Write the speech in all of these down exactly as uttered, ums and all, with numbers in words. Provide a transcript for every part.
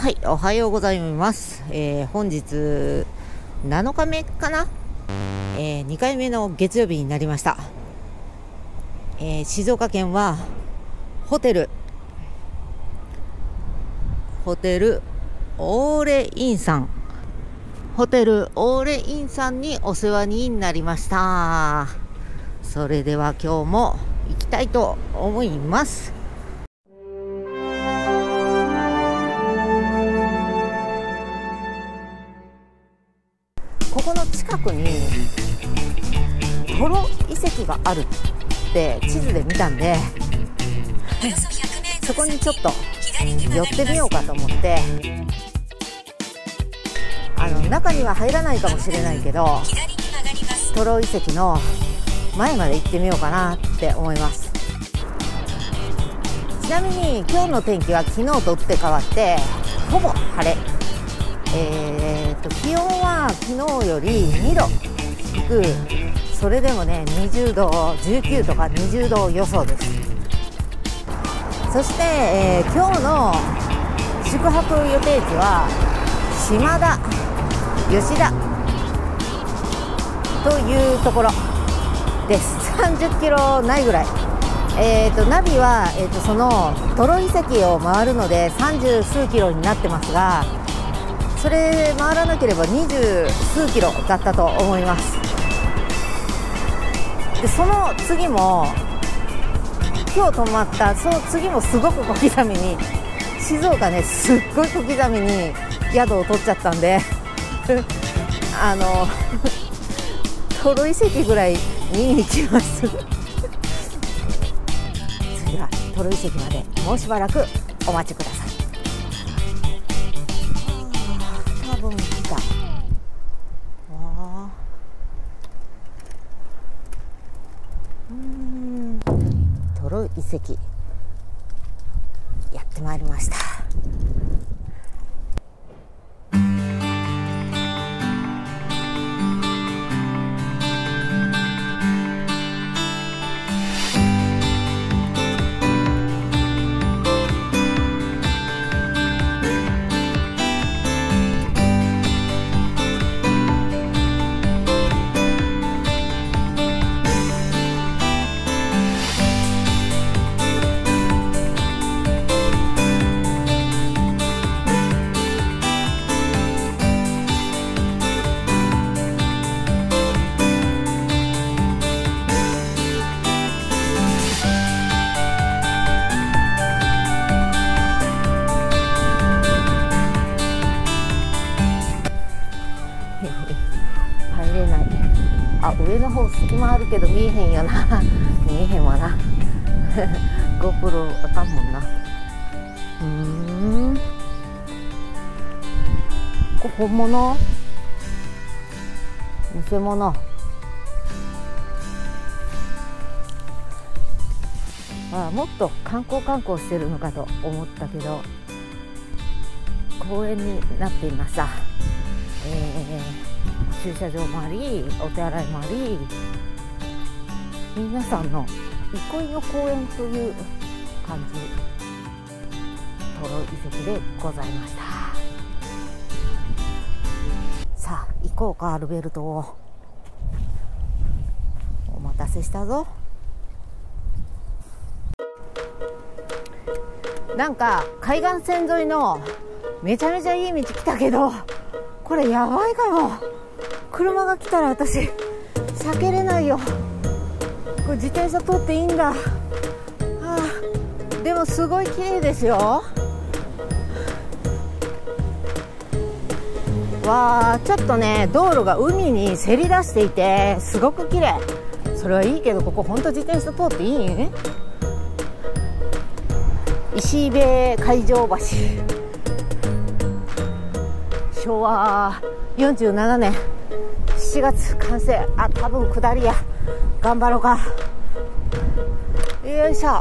はい、おはようございます。えー、本日なのかめかな、えー、にかいめの月曜日になりました。えー、静岡県はホテルホテルオーレインさんホテルオーレインさんにお世話になりました。それでは今日も行きたいと思います。ここの近くにトロ遺跡があるって地図で見たんでそこにちょっと寄ってみようかと思って、あの中には入らないかもしれないけどトロ遺跡の前まで行ってみようかなって思います。ちなみに今日の天気は昨日と打って変わってほぼ晴れ。えー、と気温は昨日よりにど低く、それでもねにじゅうど、じゅうきゅうとかにじゅうど予想です。そして、えー、今日の宿泊予定地は島田吉田というところです。さんじゅっキロないぐらい。えー、とナビは、えー、とそのトロ遺跡を回るのでさんじゅうすうキロになってますが、それ回らなければにじゅうすうキロだったと思います。でその次も今日泊まったその次もすごく小刻みに、静岡ねすっごい小刻みに宿を取っちゃったんであのトロ遺跡ぐらい見に行きます次はトロ遺跡までもうしばらくお待ちください。多分来た。あうーんトロ遺跡やってまいりました。入れない。あ、上の方隙間あるけど見えへんよな見えへんわなGoPro あかんもんな。うーんこれ本物偽物。あ、もっと観光観光してるのかと思ったけど公園になっていました。えー、駐車場もありお手洗いもあり、皆さんの憩いの公園という感じ。トロ遺跡でございました。さあ行こうかアルベルト。お待たせしたぞ。なんか海岸線沿いのめちゃめちゃいい道来たけど、これやばいかも。車が来たら私避けれないよ。これ自転車通っていいんだ。はあ、でもすごい綺麗ですよ。わあ、ちょっとね道路が海にせり出していてすごく綺麗。それはいいけど、ここ本当自転車通っていい？石部海上橋、しょうわよんじゅうななねんしちがつ完成。あ、多分下りや。頑張ろうか。よいしょ。さ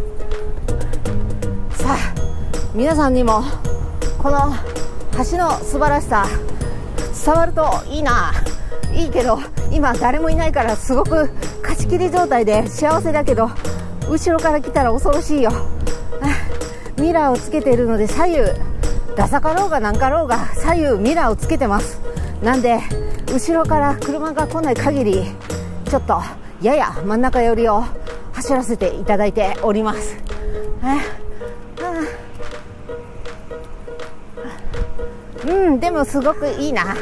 あ皆さんにもこの橋の素晴らしさ伝わるといいな。いいけど今誰もいないからすごく貸し切り状態で幸せだけど、後ろから来たら恐ろしいよ。ミラーをつけているので左右ダサかろうがなんかろうが左右ミラーをつけてます。なんで後ろから車が来ない限りちょっとやや真ん中寄りを走らせていただいております。うん、でもすごくいいな。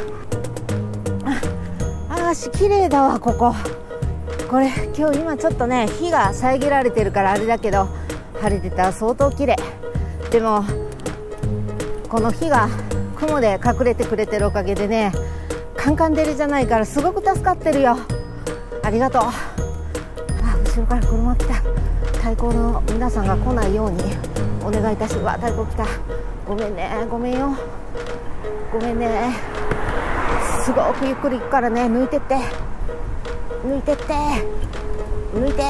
ああ、し綺麗だわここ。これ今日今ちょっとね日が遮られてるからあれだけど、晴れてたら相当綺麗。でもこの日が雲で隠れてくれてるおかげでね、カンカン照りじゃないからすごく助かってるよ。ありがとう。あ、後ろから車来た。太鼓の皆さんが来ないようにお願いいたします。太鼓来た。ごめんね、ごめんよ、ごめんね。すごくゆっくり行くからね、抜いてって抜いてって抜いて。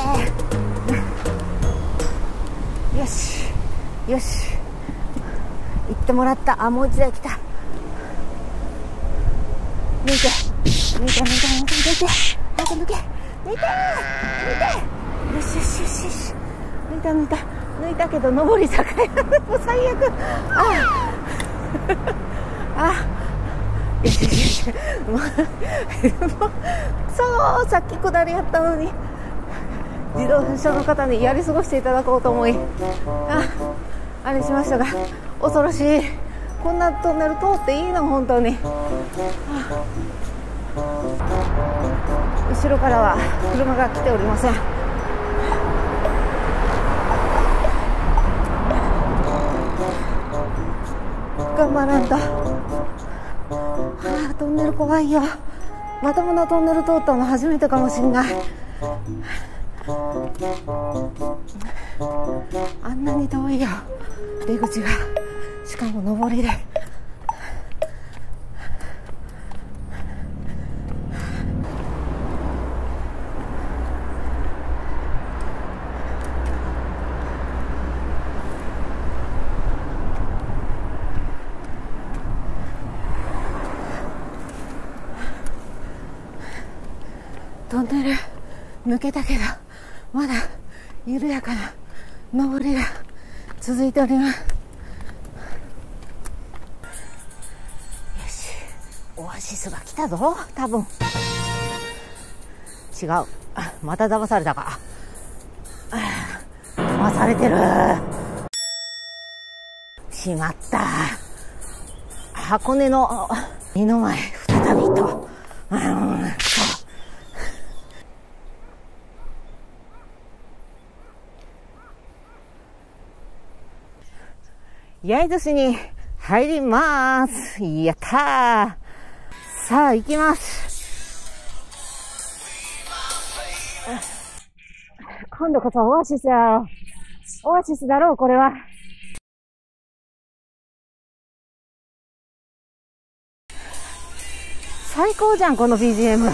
よしよし、行ってもらった。あ、もう一台来た。抜いて抜いて抜いて抜いて抜いて、早く抜け、抜いて抜いて。よしよしよしよし、抜いた抜いた抜いたけど上り坂や。もう最悪。ああよしよしよし。そう、さっき下りやったのに自動車の方にやり過ごしていただこうと思い、ああれしましたが、恐ろしい。こんなトンネル通っていいの本当に。後ろからは車が来ておりません。頑張らんと。はあ、トンネル怖いよ。まともなトンネル通ったの初めてかもしんない。あんなに遠いよ出口が、しかも上りで。トンネル抜けたけどまだ緩やかな上りが続いております。よし、オアシスが来たぞ多分。違う、また騙されたか。騙されてる。しまった。箱根の二の前再びと。うん、くそ。焼津市に入ります。やったー。さあ行きます。今度こそオアシスやろ。オアシスだろうこれは。最高じゃんこの ビージーエム。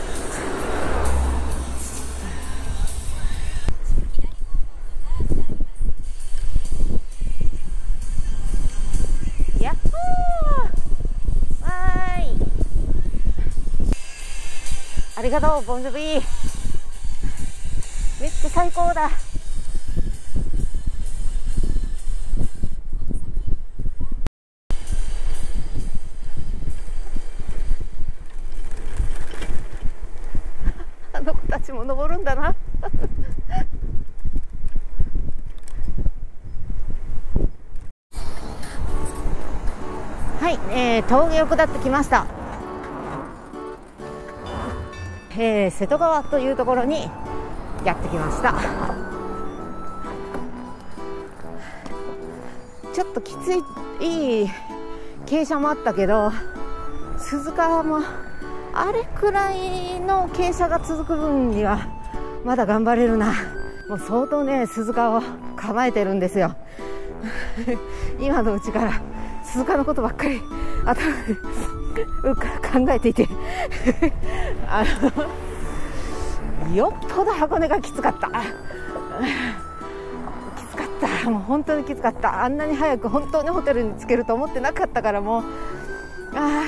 やっほー。わーい。ありがとうボンジョビー。めっちゃ最高だ。あの子たちも登るんだな。はい、えー、峠を下ってきました。えー、瀬戸川というところにやってきました。ちょっときついいい傾斜もあったけど、鈴鹿もあれくらいの傾斜が続く分にはまだ頑張れるな。もう相当ね鈴鹿を構えてるんですよ。今のうちから鈴鹿のことばっかり頭で考えていてあのよっぽど箱根がきつかった。きつかった。もう本当にきつかった。あんなに早く本当にホテルに着けると思ってなかったから、もうあ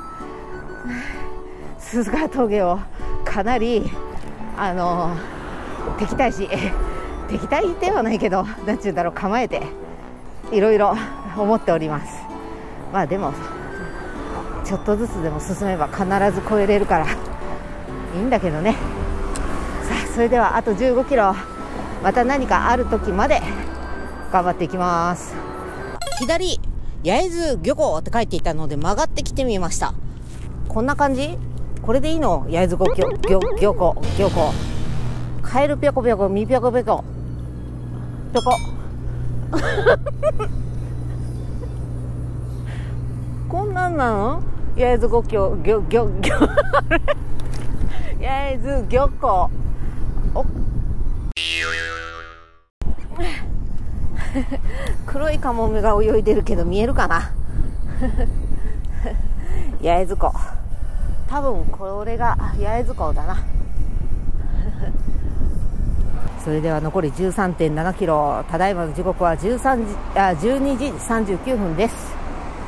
鈴鹿峠をかなりあの敵対し敵対ではないけど、なんていうんだろう、構えていろいろ思っております。 まあでもちょっとずつでも進めば必ず超えれるからいいんだけどね。さあそれではあとじゅうごキロ、また何かある時まで頑張っていきます。左焼津漁港って書いていたので曲がってきてみました。こんな感じ？これでいいの？焼津漁港漁港漁港カエルぴょこぴょこみぴょこぴょこぴょここんなんなの？焼津漁港漁漁漁焼津漁港お黒いカモメが泳いでるけど見えるかな焼津港、多分これが焼津港だなそれでは残り じゅうさんてんななキロ、ただいまの時刻はじゅうさんじあじゅうにじさんじゅうきゅうふんです。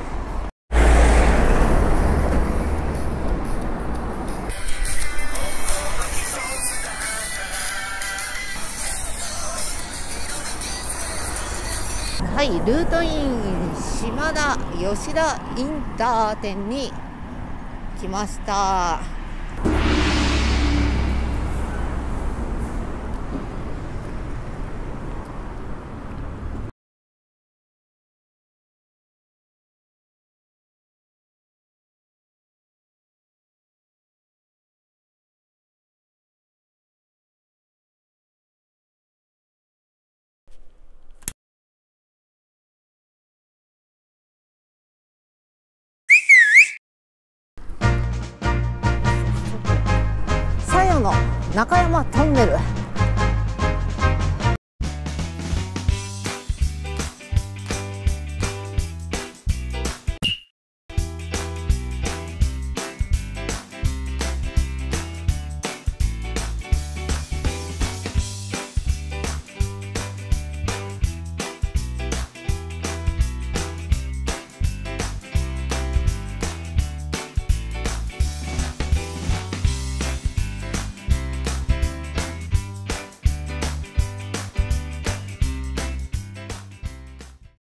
はい、ルートイン島田吉田インター店に来ました。中山トンネル